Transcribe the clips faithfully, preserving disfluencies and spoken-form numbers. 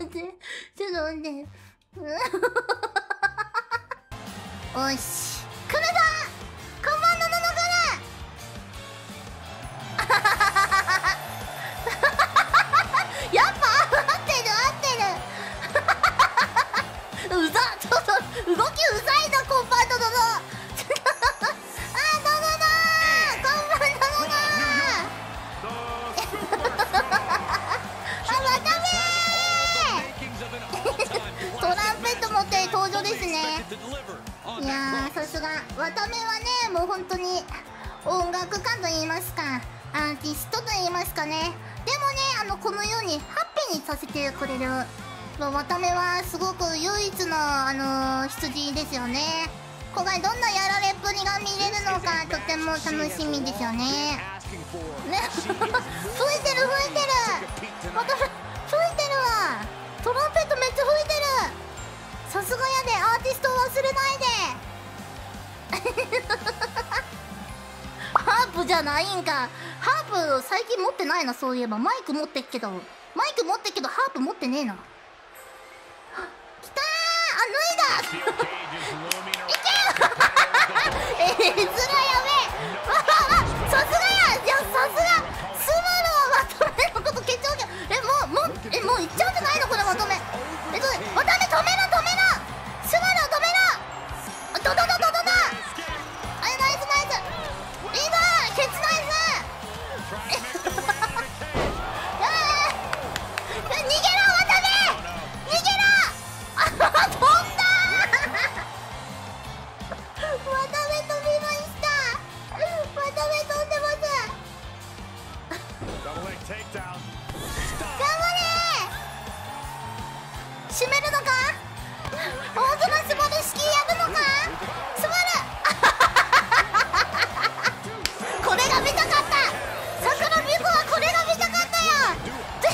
ってちょっと待っておし来るぞ看板の布来るやっぱ合ってる合ってるうざちょっと動きうざいなコンパンドののいやー、さすがわためはね、もう本当に音楽家と言いますかアーティストと言いますかね。でもね、あのこのようにハッピーにさせてくれるわためはすごく唯一の、あのー、羊ですよね。今回どんなやられっぷりが見れるのかとても楽しみですよね。ね吹いてる吹いてるわため吹いてるわ。トランペットめっちゃ吹いてる。さすがやで、アーティストを忘れないでハープじゃないんか。ハープ最近持ってないな。そういえばマイク持ってっけどマイク持ってっけどハープ持ってねえな。きたー、あ、脱いだいけよえー、ずらやべえさすがや。いや、さすがスバルはまとめのことケチョウケえ、もう、もう、え、もういっちゃうんじゃないのこれまとめ。えっとね、まため止めろ止めろスバルを止めろドドドドドドあれナイスナイスいいぞケツナイスえ逃げろまため逃げろあ飛んだまため飛びましたまため飛んでます頑張れ閉めるのか大空スバル式やるのかスバルこれが見たかった桜美子はこれが見たかったよ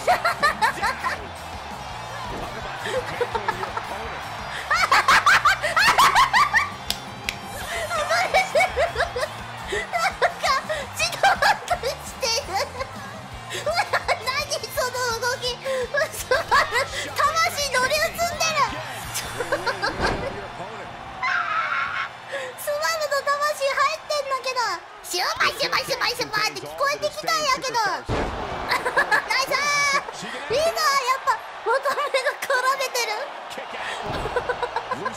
シュバシュバシュバシュバって聞こえてきたんやけどナイスーいいな。やっぱわためが絡めてる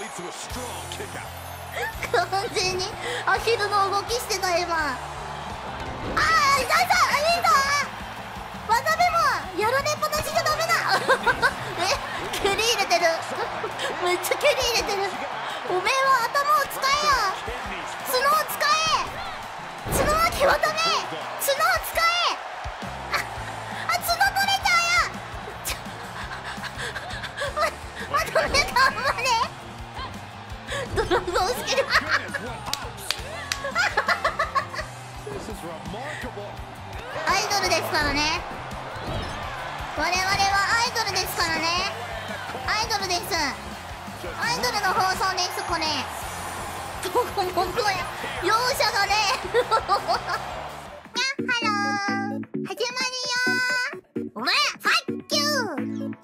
完全にアヒルの動きしてた今。あーナイスいいぞわためもやられっぱなしじゃダメだえ蹴り入れてるめっちゃ蹴り入れてる。おめえは頭を使えよ角を使え角巻きわため角を使えああ角取れちゃうよわため頑張れドラゴンスキルアイドルですからね。我々はアイドルですからね。アイドルです。アイドルの放送です。これどこもこや容赦がねやっハロー始まるよおらファッキュー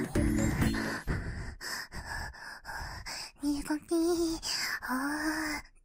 苦手あー